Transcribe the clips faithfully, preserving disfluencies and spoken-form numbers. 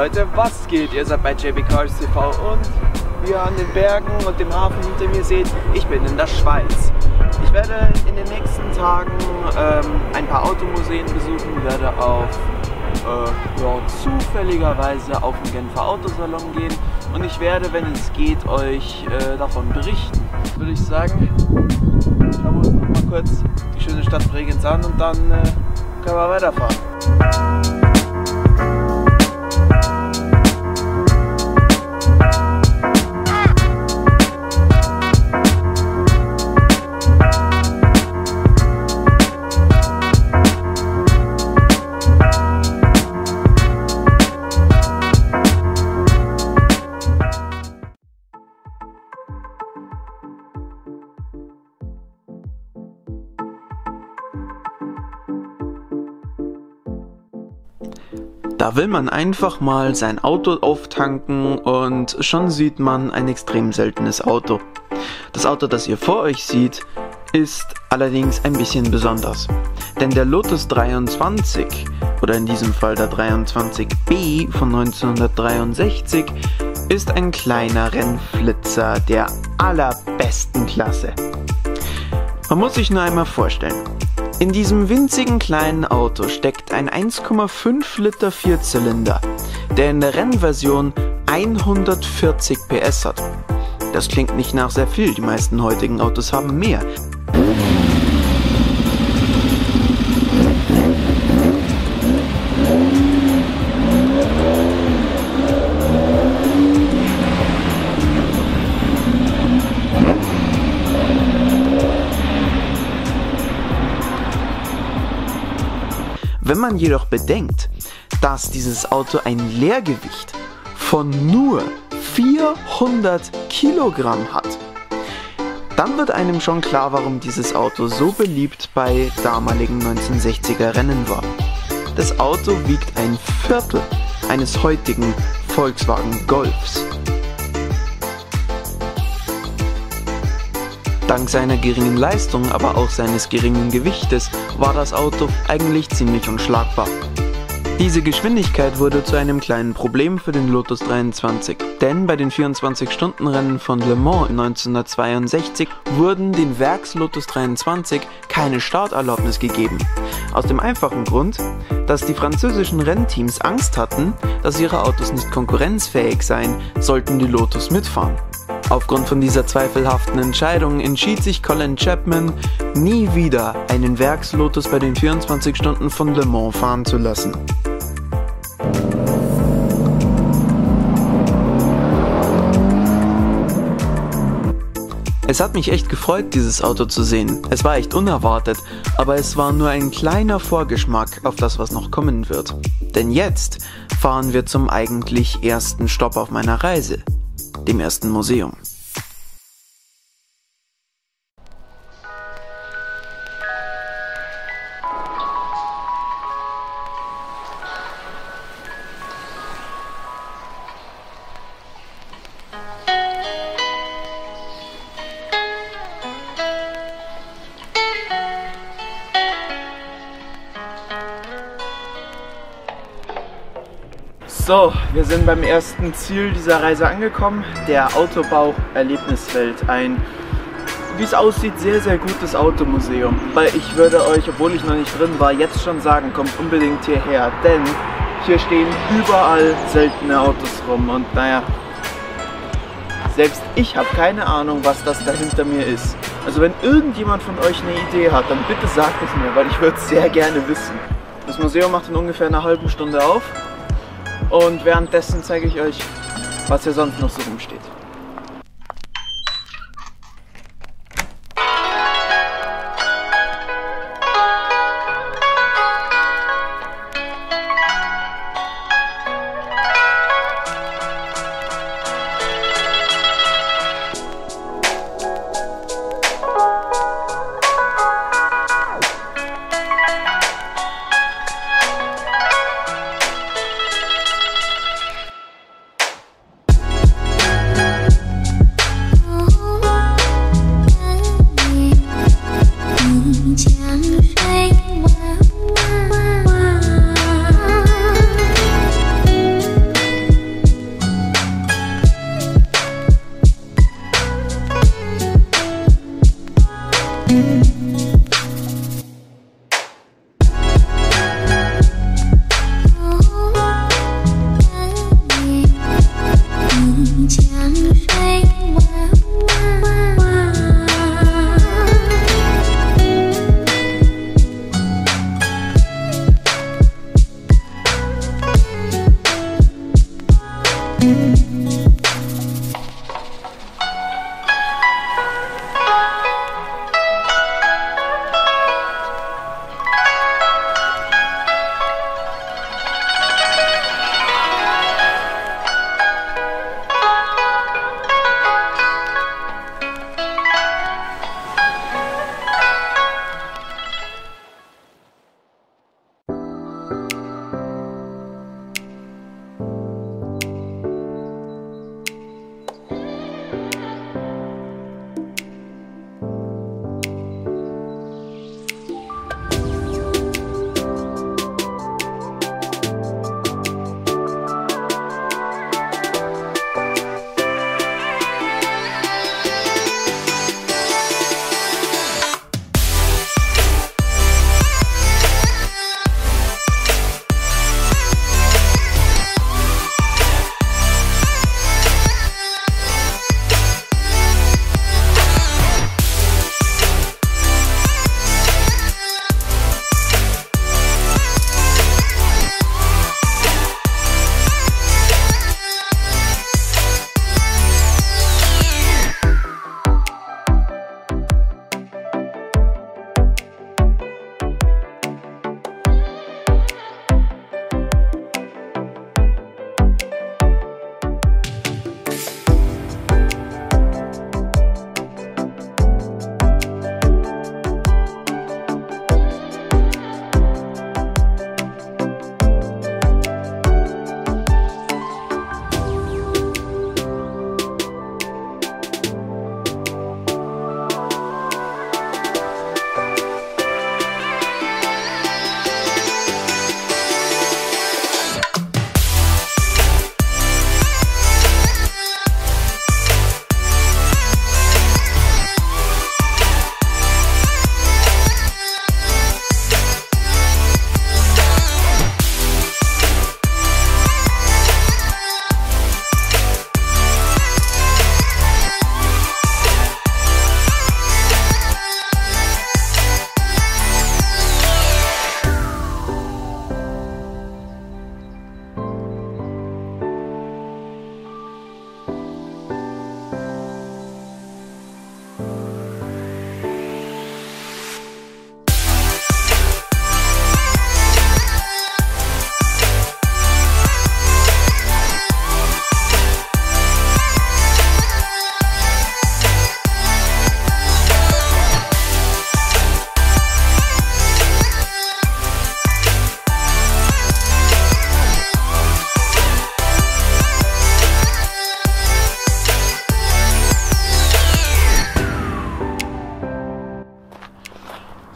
Leute, was geht? Ihr seid bei J B Cars T V und wie ihr an den Bergen und dem Hafen hinter mir seht, ich bin in der Schweiz. Ich werde in den nächsten Tagen ähm, ein paar Automuseen besuchen, werde auf äh, ja, zufälligerweise auf den Genfer Autosalon gehen und ich werde, wenn es geht, euch äh, davon berichten. Würde ich sagen, schauen wir uns noch mal kurz die schöne Stadt Bregenz an und dann äh, können wir weiterfahren. Da will man einfach mal sein Auto auftanken und schon sieht man ein extrem seltenes Auto. Das Auto, das ihr vor euch seht, ist allerdings ein bisschen besonders. Denn der Lotus dreiundzwanzig, oder in diesem Fall der dreiundzwanzig B von neunzehnhundertdreiundsechzig, ist ein kleiner Rennflitzer der allerbesten Klasse. Man muss sich nur einmal vorstellen. In diesem winzigen kleinen Auto steckt ein eins Komma fünf Liter Vierzylinder, der in der Rennversion hundertvierzig P S hat. Das klingt nicht nach sehr viel, die meisten heutigen Autos haben mehr. Wenn man jedoch bedenkt, dass dieses Auto ein Leergewicht von nur vierhundert Kilogramm hat, dann wird einem schon klar, warum dieses Auto so beliebt bei damaligen neunzehnhundertsechziger Rennen war. Das Auto wiegt ein Viertel eines heutigen Volkswagen Golfs. Dank seiner geringen Leistung, aber auch seines geringen Gewichtes, war das Auto eigentlich ziemlich unschlagbar. Diese Geschwindigkeit wurde zu einem kleinen Problem für den Lotus dreiundzwanzig, denn bei den vierundzwanzig-Stunden-Rennen von Le Mans neunzehnhundertzweiundsechzig wurden den Werks-Lotus dreiundzwanzig keine Starterlaubnis gegeben. Aus dem einfachen Grund, dass die französischen Rennteams Angst hatten, dass ihre Autos nicht konkurrenzfähig seien, sollten die Lotus mitfahren. Aufgrund von dieser zweifelhaften Entscheidung entschied sich Colin Chapman, nie wieder einen Werks-Lotus bei den vierundzwanzig Stunden von Le Mans fahren zu lassen. Es hat mich echt gefreut, dieses Auto zu sehen. Es war echt unerwartet, aber es war nur ein kleiner Vorgeschmack auf das, was noch kommen wird. Denn jetzt fahren wir zum eigentlich ersten Stopp auf meiner Reise, dem ersten Museum. So, wir sind beim ersten Ziel dieser Reise angekommen, der Autobau-Erlebniswelt. Ein, wie es aussieht, sehr, sehr gutes Automuseum. Weil ich würde euch, obwohl ich noch nicht drin war, jetzt schon sagen, kommt unbedingt hierher, denn hier stehen überall seltene Autos rum und naja, selbst ich habe keine Ahnung, was das da hinter mir ist. Also wenn irgendjemand von euch eine Idee hat, dann bitte sagt es mir, weil ich würde es sehr gerne wissen. Das Museum macht in ungefähr einer halben Stunde auf. Und währenddessen zeige ich euch, was hier sonst noch so rumsteht.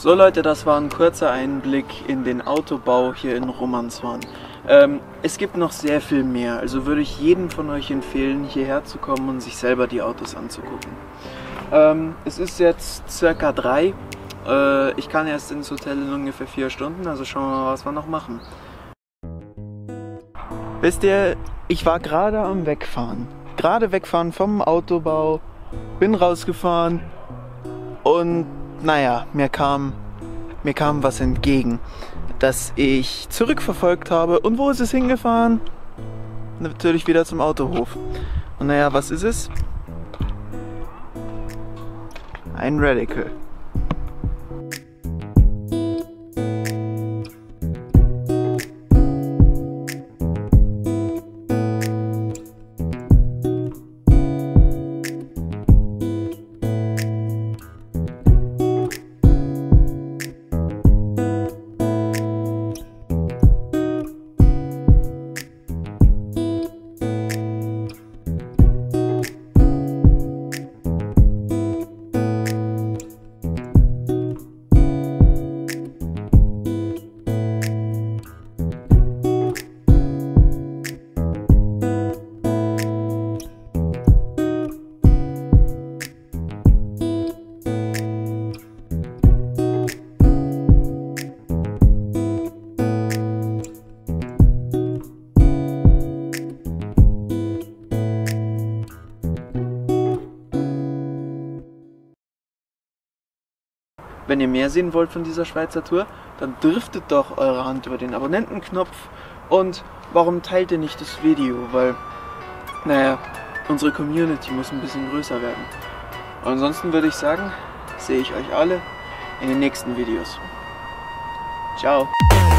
So Leute, das war ein kurzer Einblick in den Autobau hier in Romanswan. Ähm, es gibt noch sehr viel mehr, also würde ich jedem von euch empfehlen, hierher zu kommen und sich selber die Autos anzugucken. Ähm, es ist jetzt circa drei. Äh, ich kann erst ins Hotel in ungefähr vier Stunden, also schauen wir mal, was wir noch machen. Wisst ihr, ich war gerade am Wegfahren. Gerade wegfahren vom Autobau, bin rausgefahren und naja, mir kam, mir kam was entgegen, das ich zurückverfolgt habe. Und wo ist es hingefahren? Natürlich wieder zum Autohof. Und naja, was ist es? Ein Radical. Wenn ihr mehr sehen wollt von dieser Schweizer Tour, dann driftet doch eure Hand über den Abonnentenknopf und warum teilt ihr nicht das Video, weil, naja, unsere Community muss ein bisschen größer werden. Und ansonsten würde ich sagen, sehe ich euch alle in den nächsten Videos. Ciao!